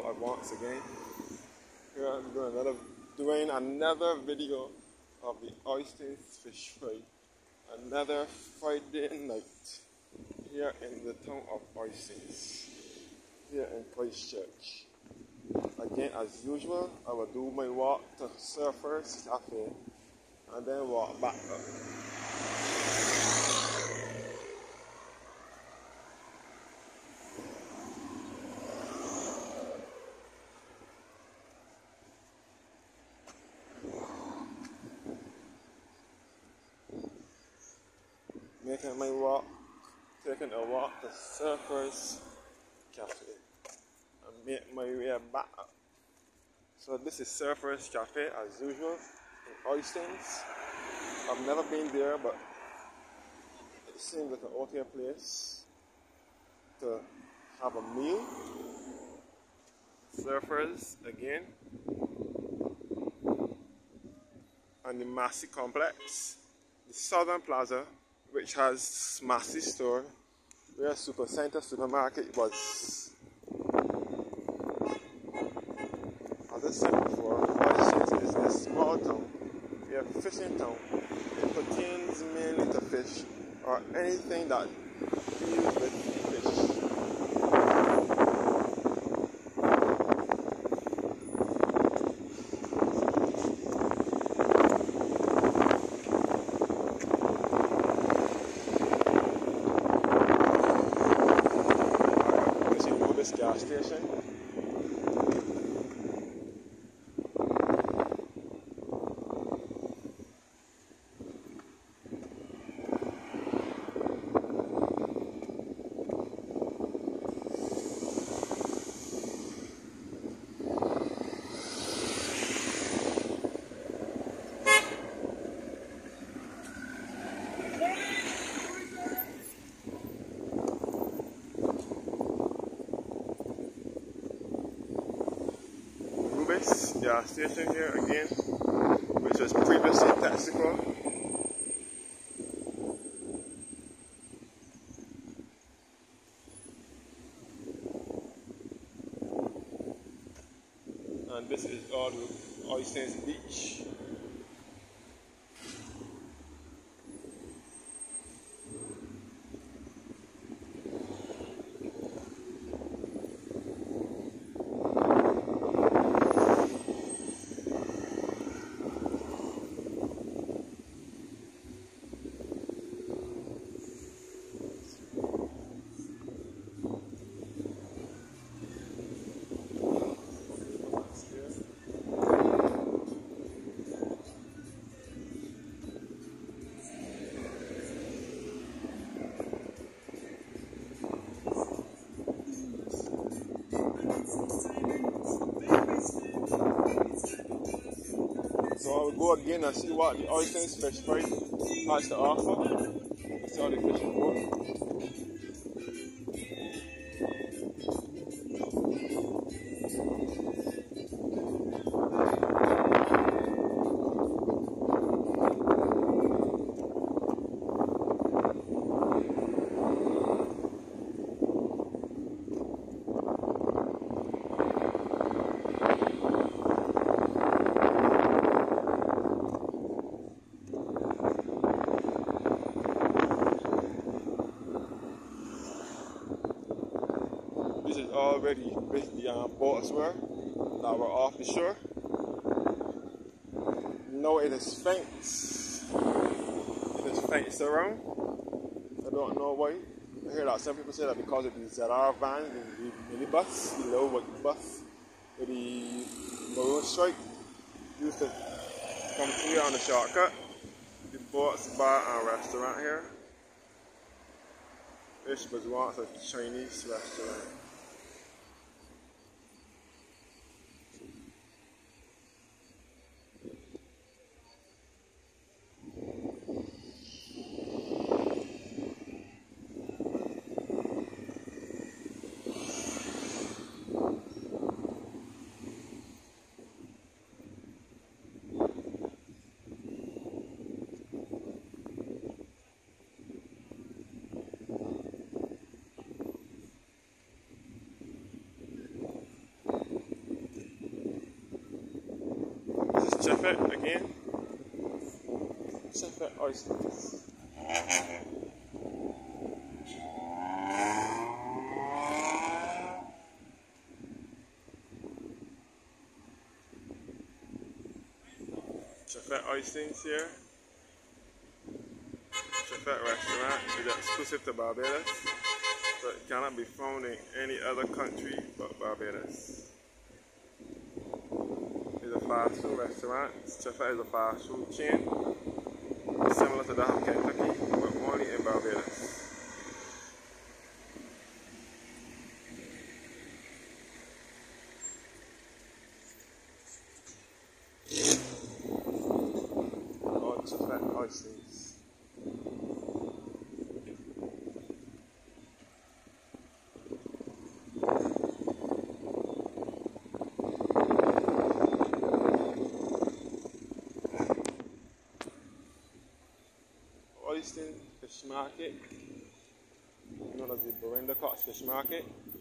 vlog once again. Here I'm doing another video of the Oistins Fish Fry. Another Friday night here in the town of Oistins, here in Christchurch. Again, as usual, I will do my walk to Surfers Cafe and then walk back up. Making my walk, taking a walk to Surfers Cafe and make my way back up. So this is Surfers Cafe as usual in Oistins. I've never been there, but it seems like an okay place to have a meal. Surfers again, and the Massey Complex, the Southern Plaza, which has Massey store, where Supercenter supermarket was. As I said before, Oistins is a small town, a fishing town. It pertains mainly to fish or anything that deals with fish. Gas station. Gas station here again, which was previously Texaco. And this is all the Oistins Beach. So I will go again and see what the Oistins Fish Fry has to offer. That's all the fishing for. This is already basically boats were that were off the shore. No, it is fenced. It is fenced around. I don't know why. I hear that some people say that because of the ZR van, the minibus, the low bus with the maroon stripe, used to come here on the shortcut. The boats, bar and restaurant here. This was once a Chinese restaurant. Chefette again. Chefette oysters. Chefette oysters here. Chefette restaurant is exclusive to Barbados, so it cannot be found in any other country but Barbados. It's a fast food restaurant. Chefette is a fast food chain, similar to that of Kentucky, but only in Barbados. All Chefette oysters. Oyston Fish Market, known as the Berenda Cox Fish Market.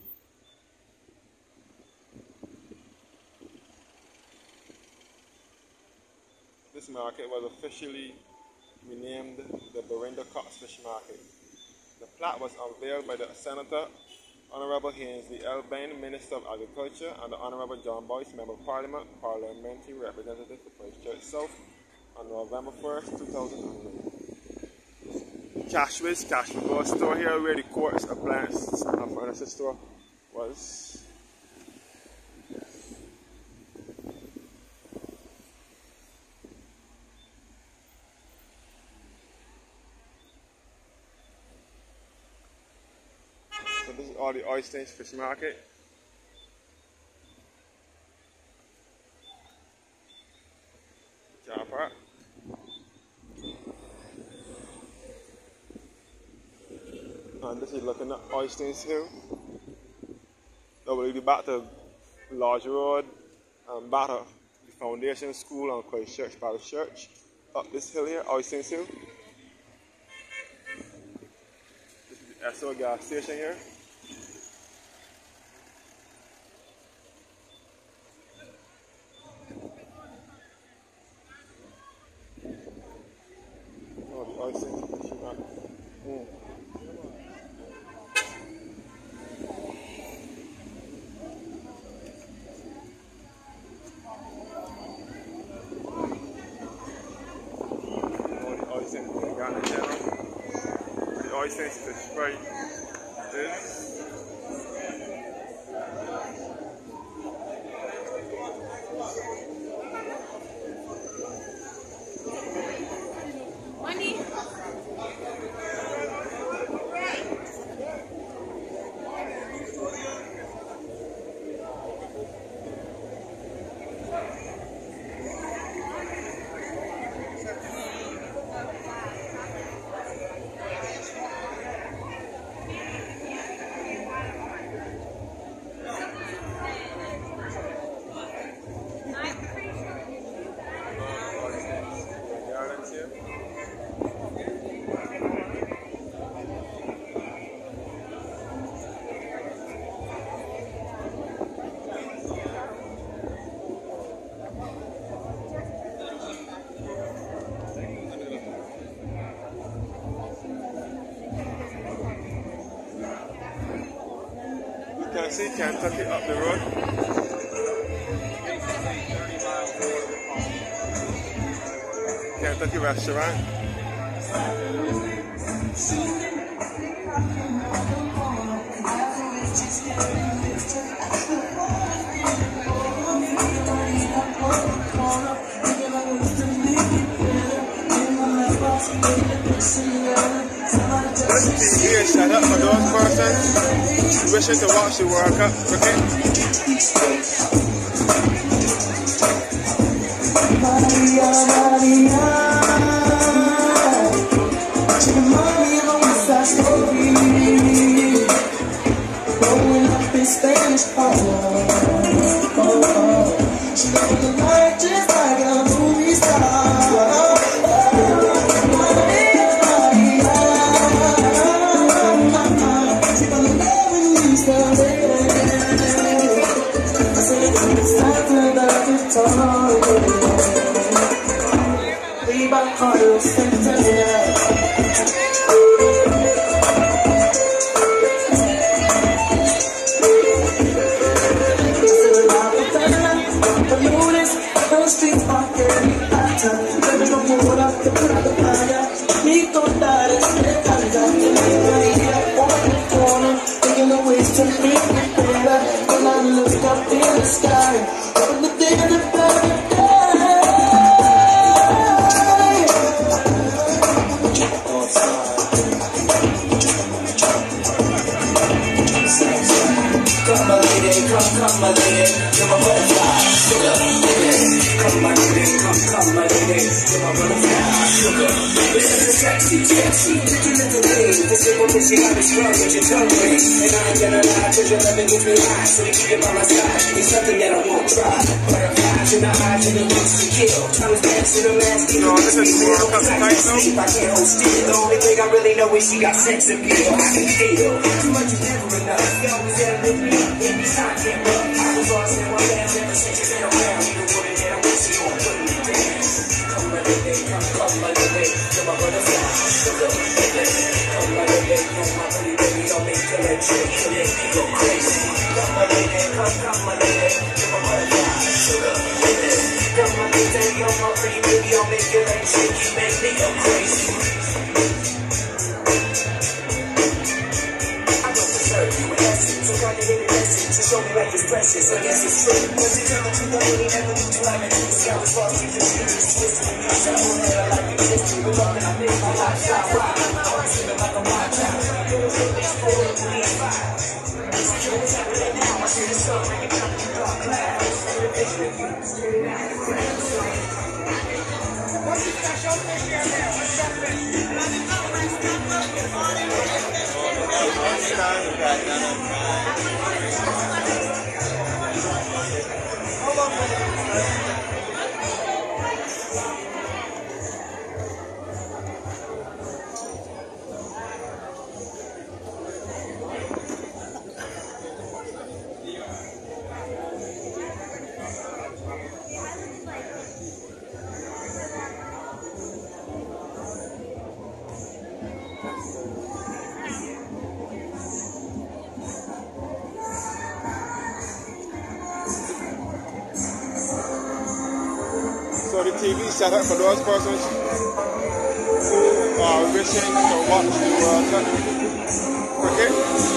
This market was officially renamed the Berenda Cox Fish Market. The plaque was unveiled by the Senator Honorable Hainsley L. Bain, Minister of Agriculture, and the Honorable John Boyce, Member of Parliament, Parliamentary Representative for Christchurch South, on November 1st, 2009. Cashwiz store here, where the quartz appliance and furniture store was. So this is all the Oysters Fish Market. Car park. And this is looking at Oysters Hill. Now we'll be back to Lodge Road and back to the Foundation School and Christchurch Parish Church. Up this hill here, Oysters Hill. This is the Esso gas station here. Oh, the Oysters Fish Market. The Oysters Fish Fry is Money. you can see Kentucky up the road. Kentucky restaurant. Here set up for those persons wishing to watch the World Cup cricket. come my lady, come my lady, you're my butterfly, sugar, baby. Come my lady, come my lady, you're my butterfly, sugar, baby. This is sexy, pretty little thing. The simple thing she got me strong with your tongue ring. And I ain't gonna lie, cause your loving gets me high. So to keep it by my side, it's something that I won't try. Butterflies in the eyes and the looks to kill. Thomas dancing the mask, even makes me feel sleep. I can't hold still. The only thing I really know is she got sex appeal. I can feel too much is never enough. You always there with me, anytime I can't run. I was lost in my past ever since you've been around. You the woman that I wish you on putting me down. Come my lady, come my lady, you're my butterfly, sugar, baby. Come my lady, you're my pretty baby, I'll make your legs shake, you make me go crazy. Come my lady, come my lady, you're my butterfly, sugar, baby. Come my lady, you're my pretty baby, I'll make your legs shake, you make me go crazy. So God gave me message to show me life is precious. I guess it's true. Cause it turned to the money, never knew till I met you. The sky was far too confused. Twisting me, I won't let a life exist. We're talking, I live my lifestyle. I was living like a wild child. I'm doing so much for it to be inspired. See what's happening now. I see the sun breaking down through dark clouds. The vision of you, spinning out the crowds. What's the special thing here now? What's that thing? So the TV set up for those persons who are wishing to watch the World Cup cricket.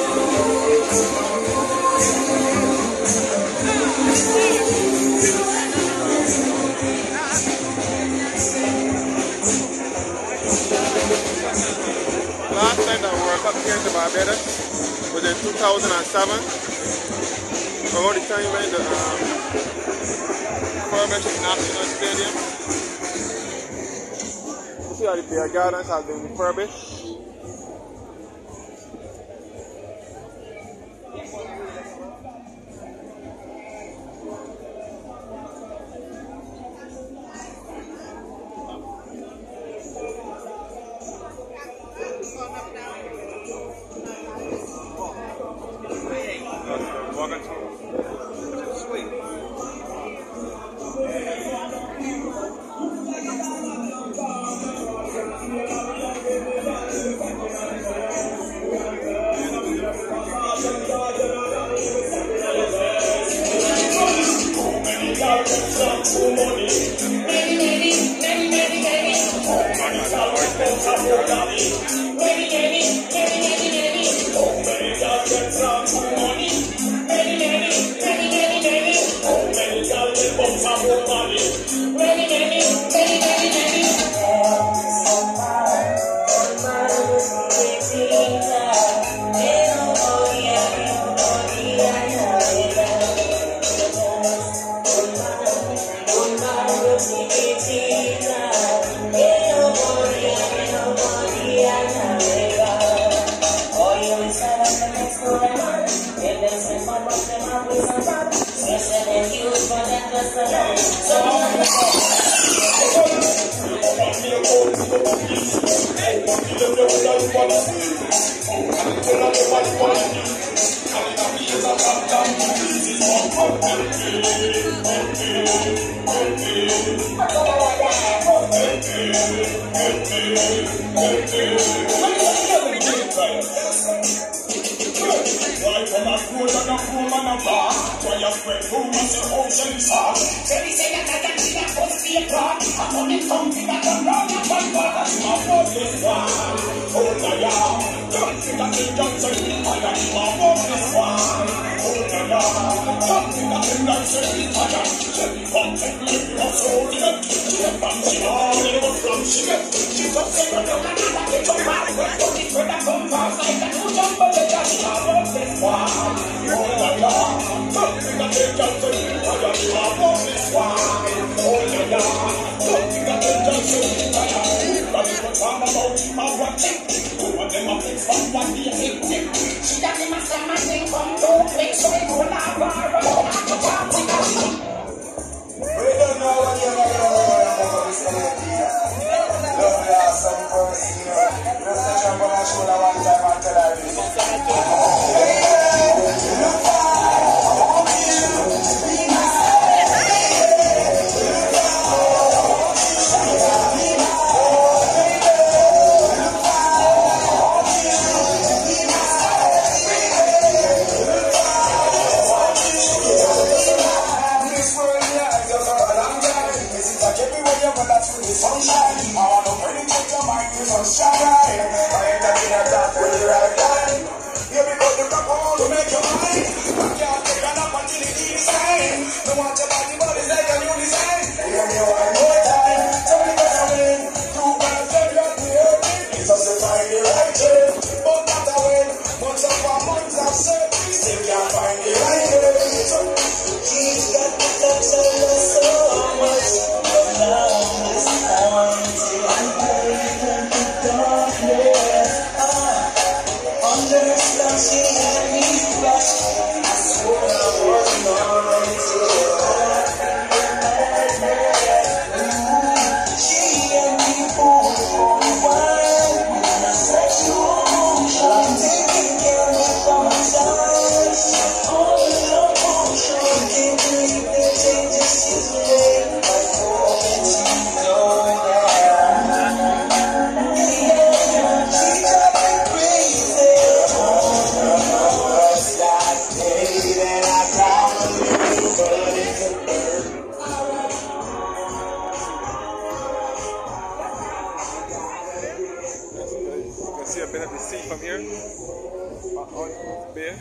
Last time the World Cup came to Barbados was in 2007. Around the time when the refurbished National Stadium. You see how the beer gardens have been refurbished. See a bit of the sea from here, on the bay.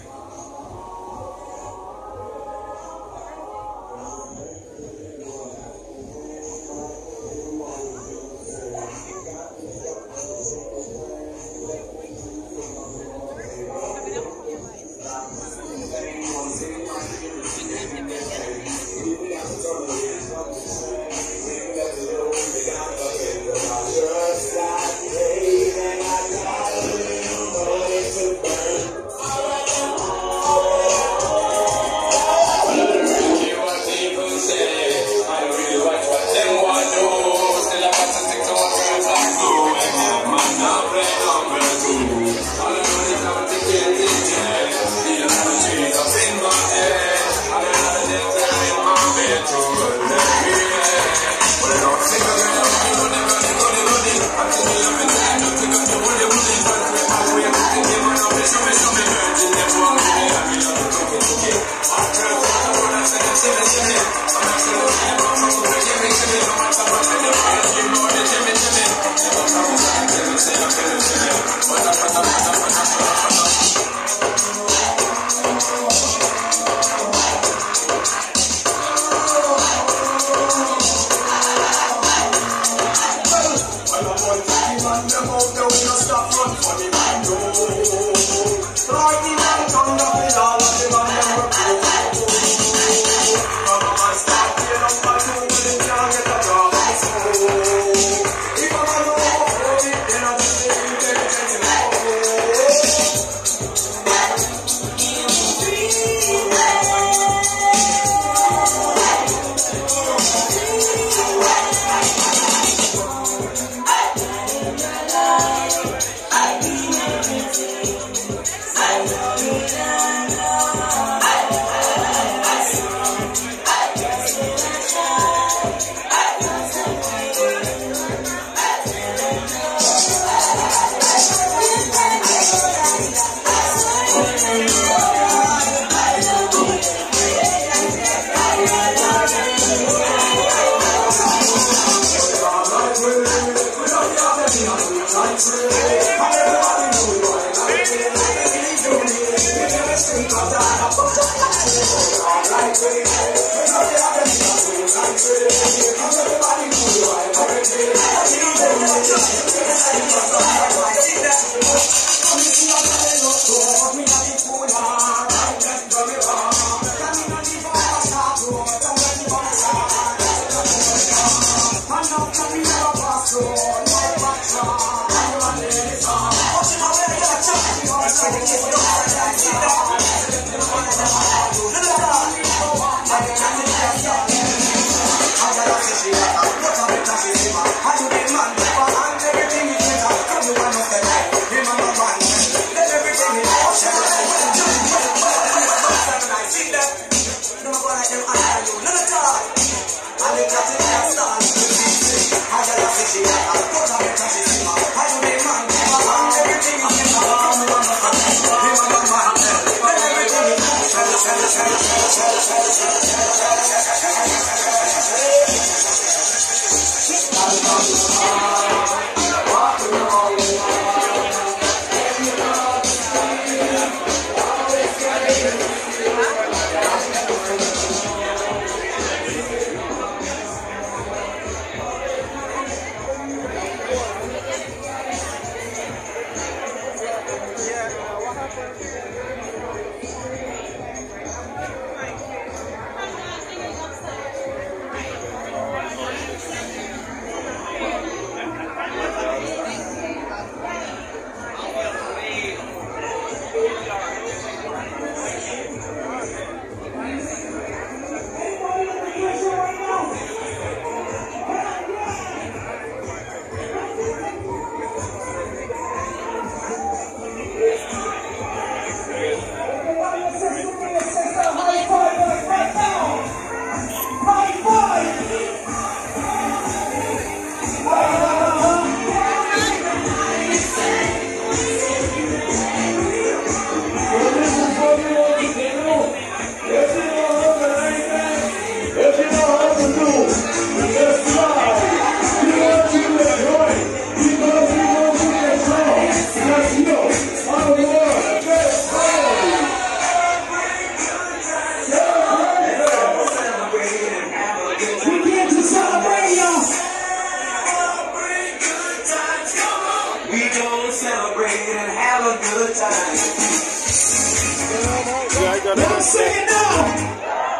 Y'all sing it now.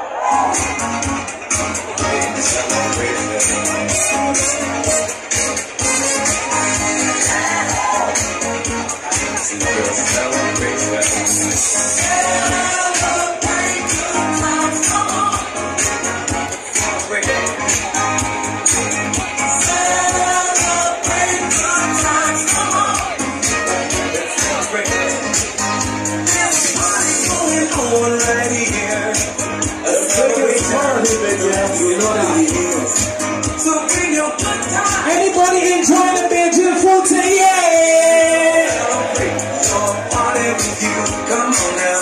Anybody enjoying the Benjamin Fulton? Yeah! Come on now.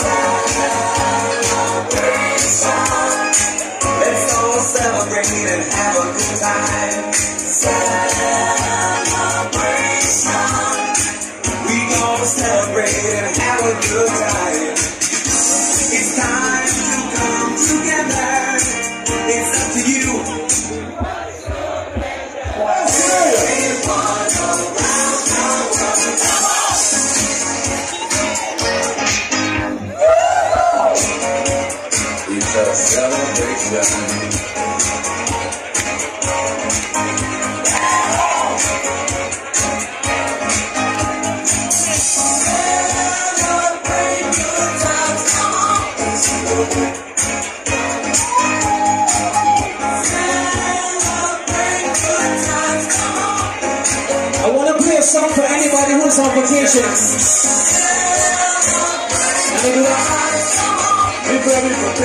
Let's all celebrate and have a good time. Celebration. We gonna celebrate and have a good time. It's time to come together. It's up to you. It's a celebration. I want to play a song for anybody who's on vacation. Let me do that.